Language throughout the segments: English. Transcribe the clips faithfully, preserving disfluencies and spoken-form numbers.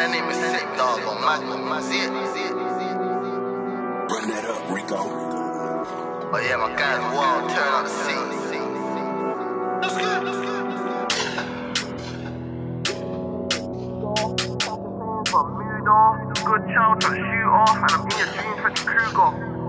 Her name is Sick Dog on Magnum. See it? See it? Run that up, Rico. Oh yeah, my guy's wild. Turn on the scene. Let's go. Let's go. Good child to shoot off, and I'm in your dreams for the Kruger.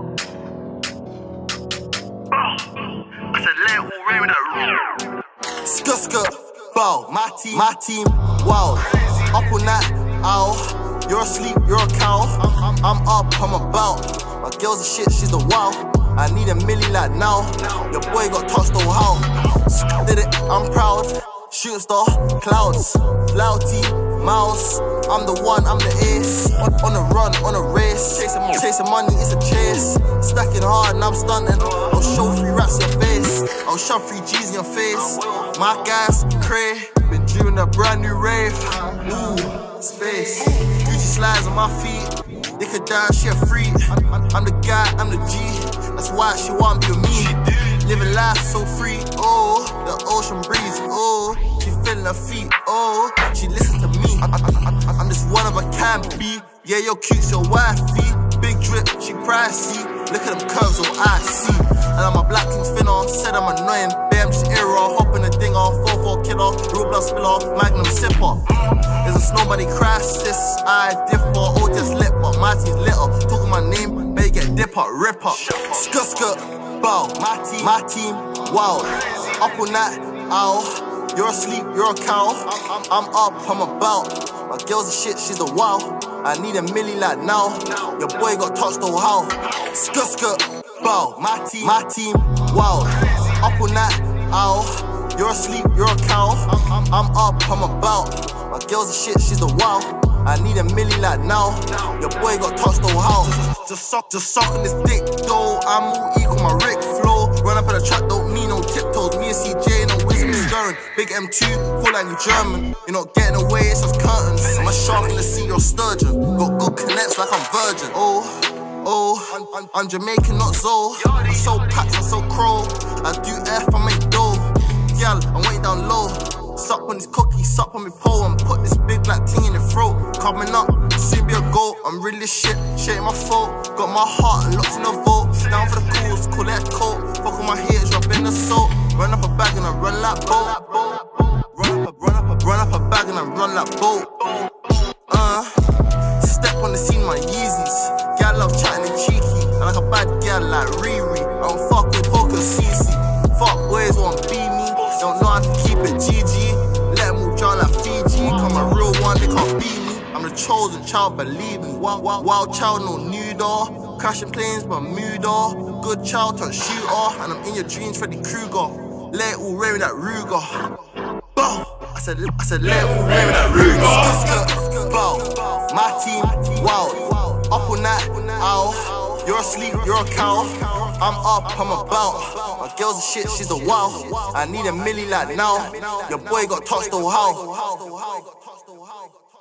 I said, let it all rain with that room. Skrrrt, skrrrt, bow, my team, my team, wow. Up all night, ow. You're asleep, you're a cow. I'm, I'm up, I'm about. My girl's a shit, she's the wow. I need a milli like now. Your boy got touched on how. Did it, I'm proud. Shooting star, clouds, flouty, mouse. I'm the one, I'm the ace. On, on the run, on a race. Chasing, chasing money, it's a chase. Stacking hard and I'm stunting. I'll show three rats in your face. I'll shove three G's in your face. My guys, cray. Been doing a brand new rave. Ooh, space. Gucci slides on my feet. They could die, she a freak. I'm the guy, I'm the G. That's why she wanna be with me. Living life so free. Oh, the ocean breeze. Oh, she feeling her feet. Oh, she listen to me. I, I, I, I'm just one of a kind, B. Yeah, your cute's your wifey. Big drip, she pricey. Look at them curves, all I see. And I'm a black king spinner. Said I'm annoying. Babe, I'm just error. Hop in the dinger. four four killer. Real blood spiller. Magnum sipper. There's a snowbody crisis. I differ. Oh, just lit, but my team's litter. Talking my name, better get dipper, ripper. Skrrrt, skrrrt, bow. My team, my team, wow. Up all night, ow. You're asleep, you're a cow. I'm, I'm up, I'm about. My girl's a shit, she's a wow. I need a milli like now. Your boy got touched on how. Skrrrt, skrrrt, bow. My team, my team, wow. Up all night, ow. You're asleep, you're a cow. I'm, I'm up, I'm about. My girl's a shit, she's a wow. I need a milli like now. Your boy got touched on how. Just suck, just suck on this dick though. I'm all equal, my Rick flow. Run up in the trap, don't need no tiptoes. Me and C J, no wisdom, stirring. Big M two, call like you German. You're not getting away, it's just curtains. I'm a shark in the sea, you're sturgeon. Got good connects like I'm virgin. Oh, oh, I'm, I'm, I'm Jamaican, not Zoe. I'm so packed, I'm so crow. I do F, I make dough. Gal, I'm way down low. Sup on this cookie, sup on me pole, and put this big black thing in your throat. Coming up, soon be a goal. I'm really shit, shit my fault. Got my heart locked in a vault. Down for the calls, call it a coat. Fuck on my haters, rub in the salt. Run up a bag and I run like boat. Run up a, run up a, run up a bag and I run like boat. Uh, step on the scene, my Yeezys. Gal love chatting and cheeky. I like a bad gal like Riri. I don't fuck with poker C C. Fuck boys won't be me. Don't know how to keep it G G. Let them all drown like Fiji. Come a real one, they can't beat me. I'm the chosen child, believe me. Wild, wild, wild child, no nuder. Crashing planes, Bermuda. Good child, turn shooter. And I'm in your dreams, Freddy Krueger. Let it all rain with that Ruger. Bow. I said, I said, let it all rain with that Ruger. Skrrrt, skrrrt, bow. My team, wow. Up all night, ow. You're asleep, you're a cow. I'm up, I'm about. My girl's a shit, she's a wow. I need a milli like now. Your boy got touched on how.